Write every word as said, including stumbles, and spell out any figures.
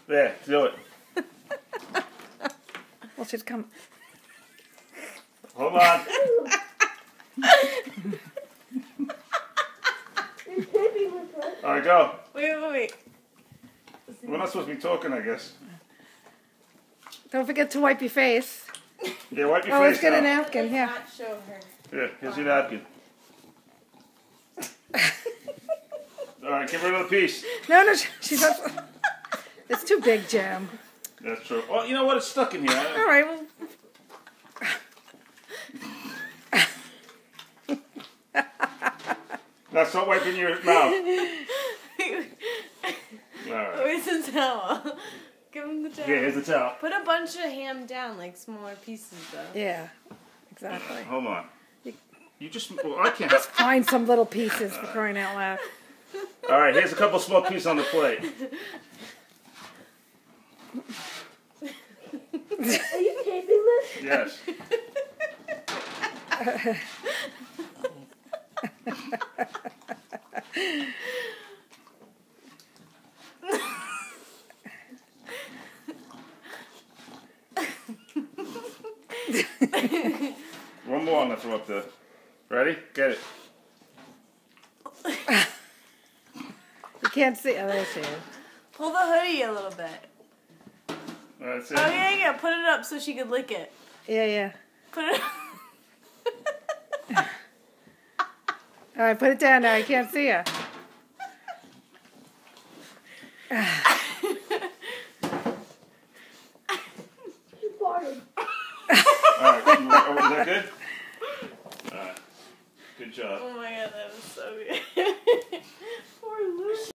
There, do it. Well, she's come. Hold on. All right, go. Wait, wait, wait. We're not supposed to be talking, I guess. Don't forget to wipe your face. Yeah, wipe your Oh, face let's get a now. napkin, yeah. Not show her. Yeah, here's your napkin. All right, get rid of the piece. No, no, she, she doesn't. It's too big, Jim. That's true. Oh, you know what? It's stuck in here. All right, well. Now start wiping your mouth. All right. Where's the towel? Give him the towel. Yeah, here's the towel. Put a bunch of ham down, like smaller pieces, though. Yeah, exactly. Hold on. You just, well, I can't. Just find some little pieces for crying out loud. All right, here's a couple small pieces on the plate. Are you taping this? Yes. One more I'm gonna throw up there. Ready? Get it. You can't see. Oh, there she is. Pull the hoodie a little bit. That's it. Oh, yeah, yeah. Put it up so she could lick it. Yeah, yeah. Put it up. All right, put it down now. I can't see her.